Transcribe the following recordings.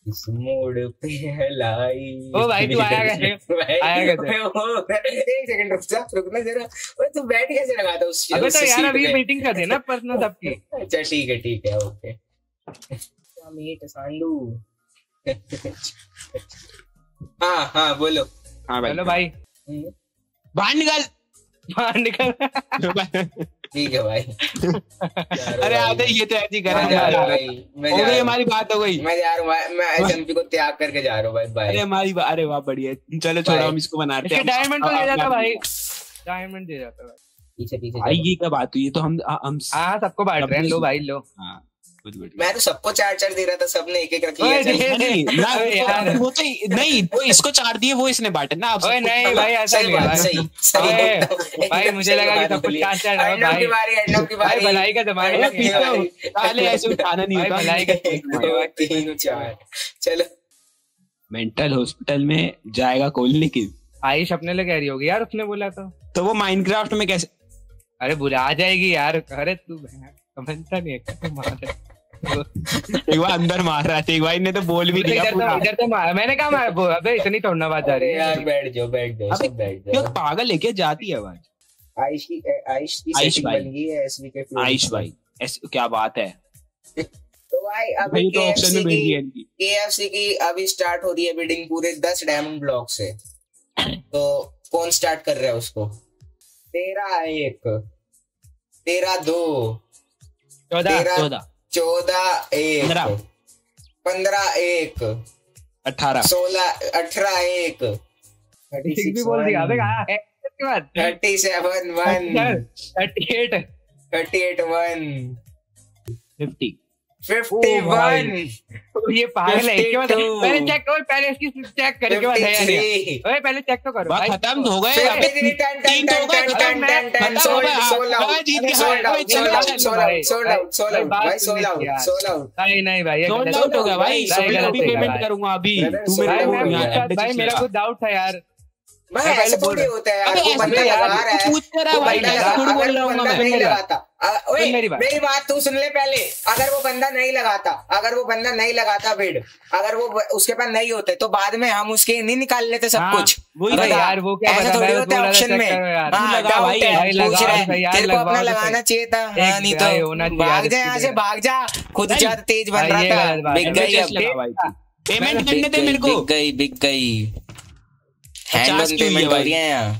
इस मोड़ पे लाई। ओ भाई तू आया कैसे? आया कैसे? एक सेकंड रुक जा, रुकना जरा। ओए तू बैठ कैसे लगा था उस अबे तो उस यार सीट अभी पे? मीटिंग कर देना पर्सनल सबकी। अच्छा ठीक है ओके। मीट सांडू। हाँ हाँ बोलो। हाँ भाई। चलो भाई बाहर निकल। बाहर निकल। ठीक है भाई। अरे आते ये तो ऐसी कर मैं जा रहा हूँ भाई, मैं हो जा गई रहा हूँ। हमारी बात हो गई। मैं जा रहा हूँ, मैं एसएमपी को त्याग करके जा रहा हूँ भाई। बाय। अरे हमारी अरे वाह बढ़िया। चलो छोड़ो हम इसको बनाते इसके हैं। डायमंड तो ले जाता भाई, डायमंड दे जाता भाई। पीछे पीछे भाई चलो। ये क्या बात हुई? ये तो हम हाँ सबको बांट रहे हैं, लो भाई लो। हाँ good, good. मैं तो सबको 4-4 दे रहा था, सबने एक रख ओए, लिया। चल। नहीं ना अरे यार। वो तो नहीं, वो इसको 4 दिए, वो इसने बांटे ना। आप ओए सबको नहीं भाई ऐसा सही नहीं है बात, भाई। सही ओए, एकदम भाई मुझे लगा कि सब कुछ चार चार है अर्नब भाई। की बारी, अर्नब की भाई बारी। भलाई का जमाना है। अर्नब की बारी। साले ऐसे उठाना नहीं भाई होता। भलाई का 1 2 3 4 चलो। मेंटल हॉस्पिटल में जाएगा कौन? लेकिन आयुष अपने लिए कह रही होगी यार, उसने बोला तो वो माइनक्राफ्ट में कैसे? अरे बुला आ जाएगी यार। अरे तू समझता नहीं है। एक बार अंदर मार रहा था, एक बार ने तो बोल भी दिया पूरा। इधर तो मैंने कहा मार, अबे इतनी तोड़ना बात जा रही अरे है यार बैठ जाओ सब बैठ क्यों जाओ। पागल है क्या? जाती है आवाज। आयुष की आयुष सेटिंग भाई। बन गई है एसवी के फ्लोर। आयुष भाई ऐसे क्या बात है? तो भाई अभी भाई तो ऑप्शन में भेज दिया इनकी। KFC की अभी स्टार्ट हो रही है बिडिंग पूरे 10 डायमंड ब्लॉक से। तो कौन स्टार्ट कर रहा है उसको? 13-1 13-2 14 14-1 15 15-1 18 16 18-1 भी बोल दिया। अबे कहा है इसके बाद 37-1 38 38-1 50 51 ये पागल है। इसके बाद 52 पहले चेक करो, पहले इसकी चेक करने के बाद है या नहीं है। 53 ओए पहले चेक तो करो बात भाई। खत्म हो गए। अबे 10 तो हो गए। नहीं भाई ये सोल्ड गलत आउट हो गया भाई। भाई अभी गलत अभी है पेमेंट भाई। करूंगा अभी। Brother, तू मेरे भाई को मैं यहाँ पूछा अड्डे भाई, से मेरा चला। कुछ डाउट था यार। भाई ऐसे थोड़ी होता है यार। अबे वो ऐसे बंदा नहीं यार, लगा रहा है, पूछ क्या रहा है वो भाई? बंदा ऐसे लगा- थोड़ी अगर बोल रहा वो हूँ बंदा मैं। नहीं लगाता ओए, मेरी बात। मेरी बात तू सुन ले पहले। अगर वो बंदा नहीं लगाता, अगर वो बंदा नहीं लगाता बिड, अगर वो उसके पास नहीं होते तो बाद में हम उसके नहीं निकाल लेते सब हाँ, कुछ। वही अबे तो यार वो क्या ऐसा पता, थोड़ी मैं होता है बोल रहा था ऑप्शन check में। करो यार। हाँ, लगा डाउट भाई, है, भाई पूछ लगाओ रहा है। सही यार, तेरे को अपना लगवाओ तो लगाना सही। चाहिए था। हाँ, नहीं भाई होना तो चाहिए यार भाग जा यहाँ इसकी से, तरह। भाग जा। खुद नहीं, ज्यादा तेज बन भाई रहा ये था। गलत बात है। बिक गई MHS अब। लगा भाई। पेमेंट करने दे मेरे को। बिक गई हैंड 50 ऑन की हुई है पेमेंट हो भाई। रही है यहाँ।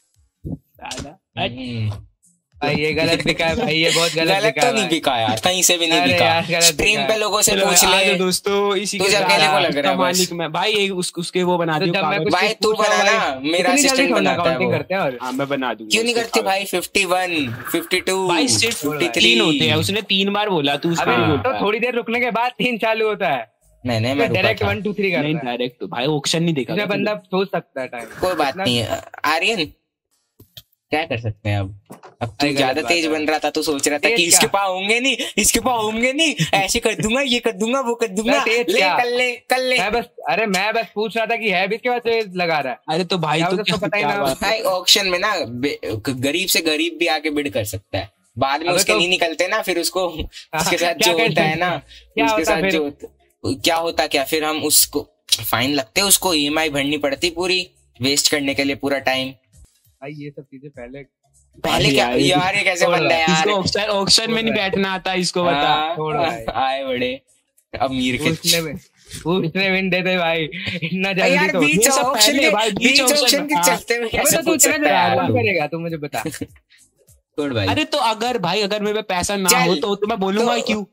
भाई ये गलत बिका है भाई, ये बहुत गलत गलत बिका तो है नहीं भाई। बिका यार, कहीं से भी नहीं अरे बिका। यार, गलत स्ट्रीम बिका पे है। लोगों से चलो पूछ आ ले। जाओ दोस्तों, इसी तुझे के अकेले साथ को लग रहा है बस। मालिक मैं भाई। एक उसके वो बना तो दियो जब मैं कागज। कुछ भाई तू पूछ रहा हूँ बना भाई, ना, मेरा इतनी जल्दी असिस्टेंट थोड़ा बनाता है काउंटिंग वो। करते हैं। और हाँ मैं बना दूंगा। क्यों नहीं उसके करते कागज। भाई? 51 52 भाई सिर्फ 53 3 होते हैं। उसने 3 बार बोला, तू उसको अबे नहीं हाँ। बोलता तो थोड़ी देर रुकने के बाद 3 चालू होता है। मैंने मैं रुका डायरेक्ट था। 1 2 3 नहीं करता है। डायरेक्ट भाई ऑप्शन नहीं देखा इसमें था बंदा सोच सकता है टाइम। कोई बात नहीं है आर्यन, क्या कर सकते हैं अब तू भाई, ज्यादा गलत तेज बात है। बन रहा था तो सोच रहा था तेज कि इसके क्या? पास होंगे नहीं, इसके पास होंगे नहीं, ऐसे कर दूंगा, ये कर दूंगा, वो कर दूंगा। मैं तेज ले क्या? कर ले मैं बस पूछ रहा था कि है भी, इसके बाद तो लगा रहा है। अरे तो भाई क्या तो उसको पता ही ना। बात है? भाई ऑक्शन में ना गरीब से गरीब भी आके बिड कर सकता है। बाद में अबे उसके तो- नहीं निकलते ना, फिर उसको उसके साथ क्या जो कर होता है सकते ना, हैं? क्या उसके होता साथ फिर? जो क्या होता क्या, फिर हम उसको फाइन लगते, उसको EMI भरनी पड़ती पूरी, वेस्ट करने के लिए पूरा टाइम। भाई ये सब चीजें पहले पहले क्या यार, ये कैसे बंदा है यार। इसको ऑप्शन में नहीं बैठना आता, इसको बता। हाँ, छोड़ भाई। आए बड़े अमीर के पूछने में देते भाई, इतना जल्दी यार तो। बीच ये सब ऑप्शन पहले के भाई, बीच बीच ऑप्शन ऑप्शन के हाँ। चलते हुए अबे कैसे तो तू पूछ इतना सकता है यार कौन तू? करेगा, तू मुझे बता। छोड़ भाई। अरे तो अगर भाई अगर मेरे पे पैसा ना चल, हो तो मैं बोलूंगा तो- क्यों?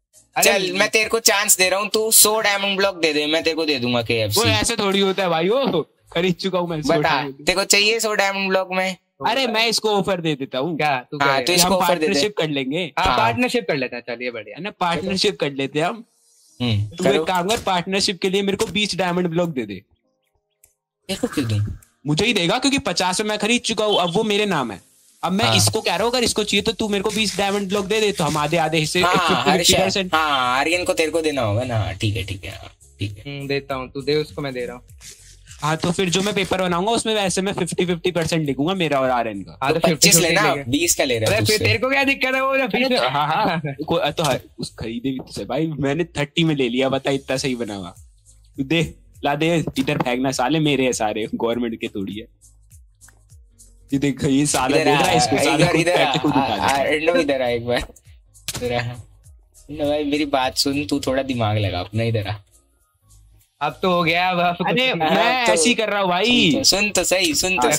चल मैं तेरे को चांस दे रहा हूँ, तू 100 डायमंड ब्लॉक दे दे, मैं तेरे को दे दूंगा वो KFC। ऐसे थोड़ी होता है भाई। वो खरीद चुका हूँ मैं। बता तेरे को चाहिए 100 डायमंड ब्लॉक में? अरे मैं इसको ऑफर दे देता हूँ। क्या तू हाँ, करेगा? तो इसको हम ऑफर दे दे। पार्टनरशिप कर लेंगे। हाँ पार्टनरशिप कर लेते हैं, चलिए बढ़िया। है ना, पार्टनरशिप कर लेते हैं हम। तू करो। एक काम कर, पार्टनरशिप के लिए मेरे को 20 डायमंड ब्लॉक दे दे। देखो क्यों दूं? मुझे ही देगा क्योंकि 50 में मैं खरीद चुका हूँ, अब वो मेरे नाम है। अब मैं हाँ। इसको कह रहा हूँ अगर इसको चाहिए तो तू मेरे को 20 डायमंड ब्लॉक दे दे, तो हम आधे आधे हिस्से हाँ 50-50%। हाँ आर्यन को तेरे को देना होगा ना। ठीक है हाँ, ठीक है। देता हूँ, तू दे उसको, मैं दे रहा हूँ। हाँ तो फिर जो मैं पेपर बनाऊंगा उसमें वैसे मैं 50-50% लिखूंगा, मेरा और आर्यन का। हाँ तो 50 25 लेना, लेके। 20 का ले रहा है अरे फिर तुझसे। तेरे को क्या दिक्कत है? वो जो अरे फीस तो हाँ हाँ तो उस खरीदे भी तो भाई मैंने 30 में ले लिया, बता इतना सही बना हुआ। दे ला दे इधर फेंकना, साले मेरे है सारे, गवर्नमेंट के थोड़ी है। ये देख ये साला दे रहा है इसको, साला खुद पैट खुद उठा लेता है। इधर आ एक बार, इधर आ। भाई मेरी बात सुन, तू थोड़ा दिमाग लगा अपना, इधर आ। अब तो हो गया। अब अरे मैं ऐसे ही कर रहा हूँ भाई। सुन तो सही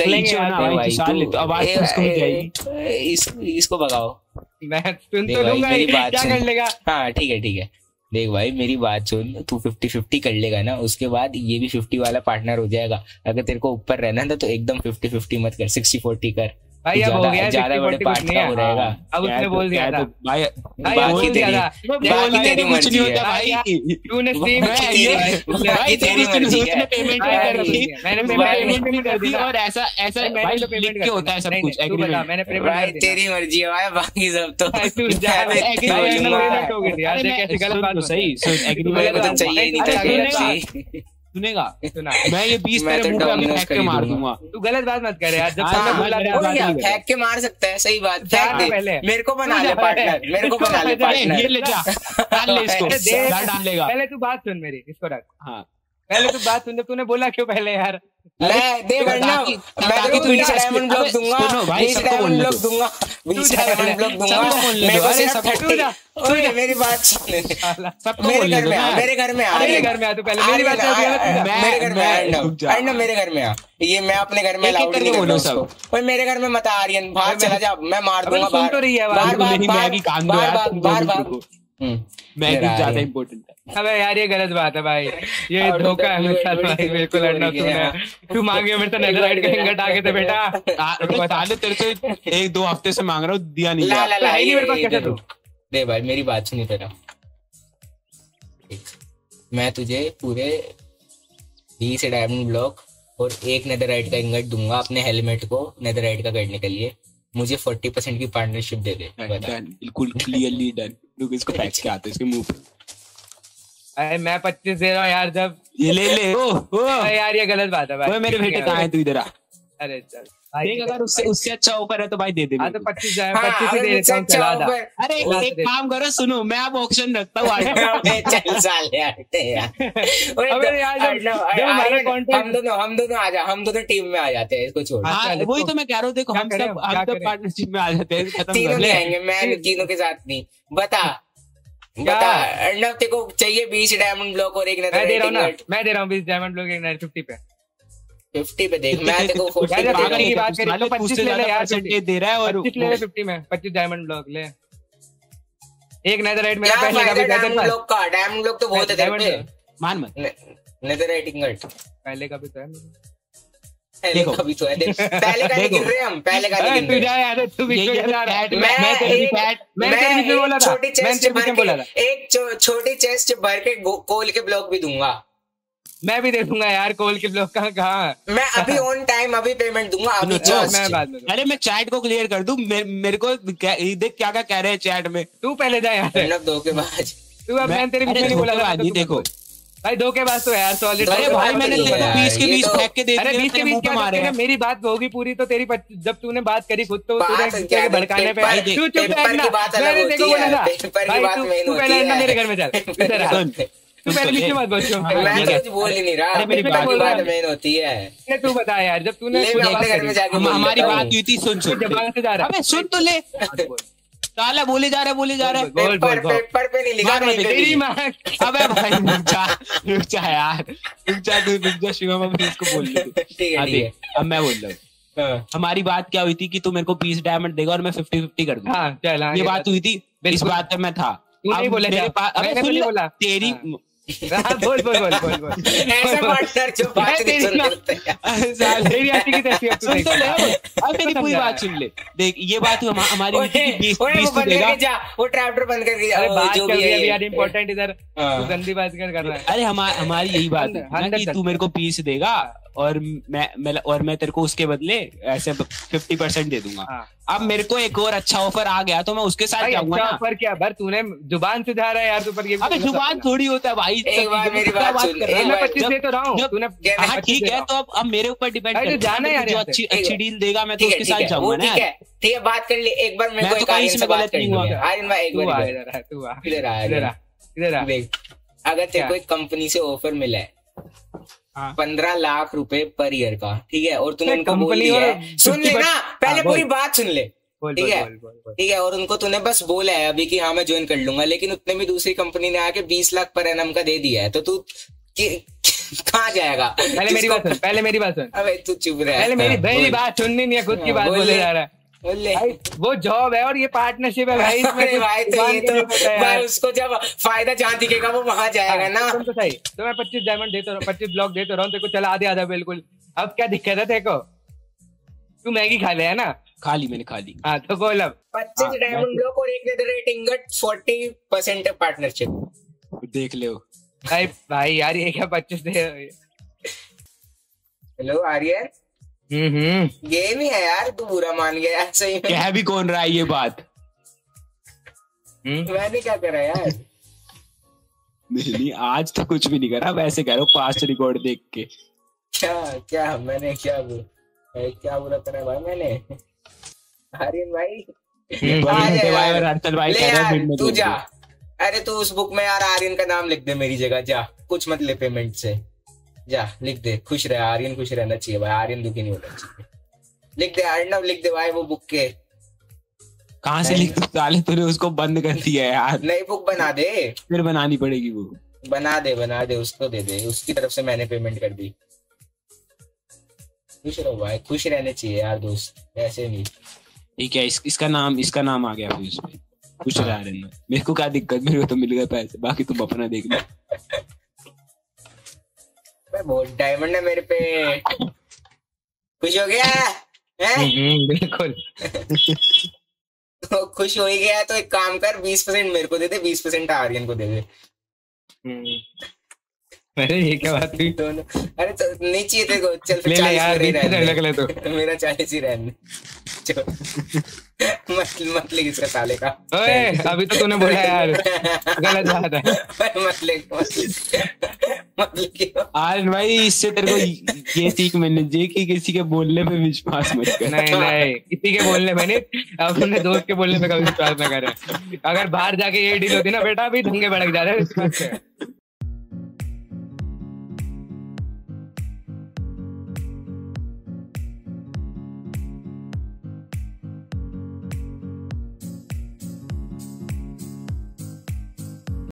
आवाज इसको भगाओ। मैं सुन तो लूंगा, क्या कर लेगा। हाँ ठीक है देख भाई मेरी बात सुन, तू 50-50 कर लेगा ना, उसके बाद ये भी 50 वाला पार्टनर हो जाएगा। अगर तेरे को ऊपर रहना था तो एकदम 50-50 मत कर, 60-40 कर भाई। अब हो गया, ज्यादा बड़े पार्टनर हो रहेगा। अब उसने बोल दिया था भाई, बाकी तेरी मर्जी है भाई। तूने तेरी मर्जी है, मैंने पेमेंट कर दी और ऐसा भाई लिख के होता है सब कुछ एग्रीमेंट। मैंने भाई तेरी मर्जी है भाई, बाकी सब तो गलत बात। सही एग्रीमेंट तो चाहिए नहीं। सुनेगा मैं ये 20 तेरे मुंह पे अभी फेंक के मार दूंगा। तू गलत बात मत करे यार। जब मैं बोला था फेंक के मार सकता है, सही बात। फेंक दे, मेरे को बना ले पार्टनर, मेरे को बना ले पार्टनर। ये ले जा, डाल ले इसको, डाल लेगा। पहले तू बात सुन मेरी, इसको रख। हाँ पहले तू बात सुन, जब तूने बोला क्यों पहले यार। मैं दे वरना मैं तेरे को 20 डायमंड ब्लॉक दूंगा, 20 डायमंड ब्लॉक दूंगा, 20 डायमंड ब्लॉक दूंगा। मेरे को सिर्फ 30। ओए मेरी बात सुन, सबको मेरे घर में आ, मेरे घर में आ, मेरे घर में आ। तू पहले मेरी बात सुन। मेरे घर में आ, अर्नव मेरे घर में आ। ये मैं अपने घर में अलाउड नहीं कर रहा उसको। ओए मेरे घर में मत आ, आर्यन बाहर चला जा, मैं मार दूंगा बार। मैगी ज्यादा इम्पोर्टेंट है। अबे यार ये गलत बात है भाई, ये धोखा है मेरे साथ भाई। बिल्कुल अर्नव तू मांगे मेरे से नेदरराइट का इंगट आगे थे बेटा। साले तेरे से 1-2 हफ्ते से मांग रहा हूँ, दिया नहीं। मेरे पास कैसे तू दे भाई, मेरी बात सुनी तेरा। मैं तुझे पूरे 20 डायमंड ब्लॉक और 1 नेदरराइट का इंगट दूंगा अपने हेलमेट को नेदरराइट का करने के लिए। मुझे 40% की पार्टनरशिप दे दे। बिल्कुल क्लियरली डन। लोग इसको पैच के आते हैं इसके मुंह पे। अरे मैं 25 दे रहा हूँ यार। जब ये ले यार ये गलत बात है भाई। मेरे बेटे कहाँ है, तू इधर आ। अरे चल देख, अगर उससे अच्छा ऑफर है तो भाई दे दे। तो 25 ही दे देता हूँ, चला था। अरे एक काम करो, सुनो मैं अब ऑप्शन रखता हूँ। चल साले हम दोनों आ जा, हम दोनों टीम में आ जाते हैं, इसको छोड़। वही तो मैं कह रहा हूँ, देखो हम सब पार्टनरशिप में आ जाते हैं। तीनों नहीं आएंगे, मैं तीनों के साथ नहीं। बता अर्नव, तेरे को चाहिए 20 डायमंड ब्लॉक और 1 नेदरराइट इंगट। मैं दे रहा हूँ 20 डायमंड ब्लॉक, 50 पे 50 पे देख। मैं तेरे को 40 की बात करी तो 25 ले ले यार, दे रहा है। और 25 ले 50 में 25 डायमंड ब्लॉक ले। 1 नेदरराइट मेरा पहले का भी डायमंड ब्लॉक तो बहुत है तेरे पे। मान मत, नेदरराइट इंगट पहले का भी तो है, देखो कभी तो है। पहले का नहीं गिन रहे हम, पहले का नहीं गिन रहे। तू जा यार, तू बीच में जा रहा है। मैं तेरे बीच में बोला था, मैं तेरे बीच में बोला था। एक छोटी चेस्ट भर के कोल के ब्लॉक भी दूंगा। मैं भी दे दूंगा यार, कोल के ब्लॉक कहाँ। मैं अभी ऑन टाइम अभी पेमेंट दूंगा अभी। मैं बाद में। अरे मैं चैट को क्लियर कर दूं, मेरे को देख क्या कह रहे हैं चैट में। तू पहले जा यार, धोखेबाज तू। अब मैं तेरे बीच में नहीं बोला था। देखो भाई धोखेबाज तो यार, सॉलिड। अरे भाई मैंने 20 के 20 फेंक के दे दिए। 20 के 20 क्या मारे हैं? मेरी बात होगी पूरी तो तेरी। जब तूने बात करी खुद तो तूने भड़काने पे तू चुप रहना। मैंने तेरे को बोला था भाई तू पहले मेरे घर में चल, इधर आ। तू पहले बीच में मत बोल। मैं तो कुछ बोल ही नहीं रहा, मेरी बात मेन होती है। तू बता यार, जब तूने हमारी बात हुई थी, सुन जबान से जा रहा है, सुन तो ले। साला बोले जा रहा है। पेपर पे नहीं लिखा तेरी माँ। अबे भाई रुक जा यार, रुक जा शिवम, अब इसको बोल दे। ठीक है अब मैं बोल रहा हूँ। हमारी बात क्या हुई थी कि तू मेरे को 20 डायमंड देगा और मैं 50-50 कर दूंगा। ये बात हुई थी, इस बात पे मैं था। तू नहीं बोला तेरी बोल ऐसा पार्टनर जो बात नहीं सुनते। सुन तो ले, अब मेरी पूरी बात सुन ले। देख ये बात हमारी 20 देगा। वो ट्रैप्टर बंद कर जो भी है यार इम्पोर्टेंट, इधर गंदी बात कर रहा है। अरे हमारी यही बात है कि तू मेरे को 20 देगा और मैं तेरे को उसके बदले ऐसे 50% दे दूंगा। अब मेरे को एक और अच्छा ऑफर आ गया तो मैं उसके साथ जाऊंगा ना। ऑफर क्या भर, तूने जुबान से जा रहा है यार तू पर। ये अबे जुबान थोड़ी होता है भाई। एक बार मेरी बात सुन, मैं 25 दे तो रहा हूँ, तूने ठीक है। तो अब मेरे ऊपर डिपेंड करता है, जाना है यार। जो अच्छी डील देगा मैं तो उसके साथ जाऊंगा ना। ठीक है बात कर ले एक बार। मेरे को एक आर्यन से बात करनी है। आर्यन भाई एक बार इधर आ। अगर तेरे को एक कंपनी से ऑफर मिला है 15 लाख रुपए पर ईयर का, ठीक है, और तूने उनको बोल दिया है, सुन ले ना, पहले पूरी बात सुन ले, ठीक है, ठीक है, और उनको तूने बस बोला है अभी कि हाँ मैं ज्वाइन कर लूंगा, लेकिन उतने में दूसरी कंपनी ने आके 20 लाख पर एनम का दे दिया है, तो तू कहाँ जाएगा? पहले मेरी बात सुन, पहले मेरी बात सुन। अबे तू चुप रहा है, पहले मेरी बात सुननी नहीं है, खुद की बात बोले जा रहा है। भाई वो जॉब है और ये पार्टनरशिप है भाई। भाई तो ये तो भाई उसको जब फायदा जहाँ दिखेगा वो वहां जाएगा ना। तुम तो सही, तो मैं 25 डायमंड देता रहा, 25 ब्लॉक देता रहा हूँ, तेरे को चला आधा बिल्कुल। अब क्या दिक्कत है तेरे को? तू मैगी खा ले है ना? खा ली मैंने, खा ली। हाँ तो बोल अब 25 डायमंड ब्लॉक और एक नेदरराइट इंगट, 40% पार्टनरशिप। देख लो भाई यार ये क्या 25 दे। हेलो आर्यन, गेम ही है यार, तू बुरा मान गया यार, सही में। कह भी कौन रहा है ये बात? मैंने क्या करा यार? नहीं आज तो कुछ भी नहीं करा, वैसे कह रहा हूँ पास्ट रिकॉर्ड देख के। क्या मैंने क्या बुरा करा भाई मैंने? आर्यन भाई भाई कह रहे हैं तू जा, अरे तू उस बुक में यार आर्यन का नाम लिख दे मेरी जगह, जा, कुछ मत ले पेमेंट से, जा लिख दे, खुश रहे आर्यन, खुश रहना चाहिए भाई, आर्यन दुखी नहीं होना चाहिए, लिख दे अर्णव, लिख दे भाई वो बुक के। कहाँ से लिख साले, तूने उसको बंद कर दिया यार। नई बुक बना दे, फिर बनानी पड़ेगी वो। बना दे उसको दे दे, उसकी तरफ से मैंने पेमेंट कर दी। खुश रहो भाई, खुश रहने चाहिए यार दोस्त, ऐसे नहीं। ठीक है, इसका नाम आ गया फिर उसमें, खुश रह रहे हैं। मेरे को क्या दिक्कत, मेरे को तो मिल गए पैसे, बाकी तुम अपना देख लो। बहुत डायमंड है मेरे पे, खुश हो गया है? बिल्कुल। तो खुश हो ही गया तो एक काम कर, 20% मेरे को दे दे, 20% आर्यन को दे दे। अरे ये क्या बात हुई? दोनों, अरे तो नहीं चाहिए तेरे को, चल ले ले यार, 20% ले तो मेरा 40 ही रहने। मत ले इसका साले का। ओए अभी तो तूने बोला यार, गलत बात है। मत ले आज भाई, इससे तेरे को ये सीख मैंने जी कि किसी के बोलने पे विश्वास मत कर। नहीं किसी के बोलने पे नहीं, अपने दोस्त के बोलने पे कभी विश्वास न करें। अगर बाहर जाके ये डील होती ना बेटा, अभी दंगे भड़क जा रहे हैं।